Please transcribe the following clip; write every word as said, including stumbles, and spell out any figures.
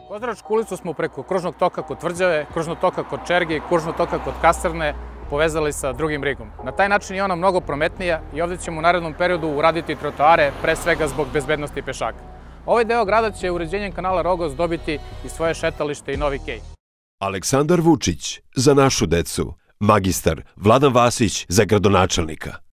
Kozaračku ulicu smo preko kružnog toka kod Tvrđave, kružnog toka kod Čerge i kružnog toka kod Kasarne povezali sa drugim Rigom. Na taj način je ona mnogo prometnija i ovdje ćemo u narednom periodu uraditi trotoare, pre svega zbog bezbednosti pešaka. Ovaj deo grada će uređenjem kanala Rogos dobiti i svoje šetalište i novi kej. Aleksandar Vučić za našu decu, magistar Vladan Vasić za gradonačelnika.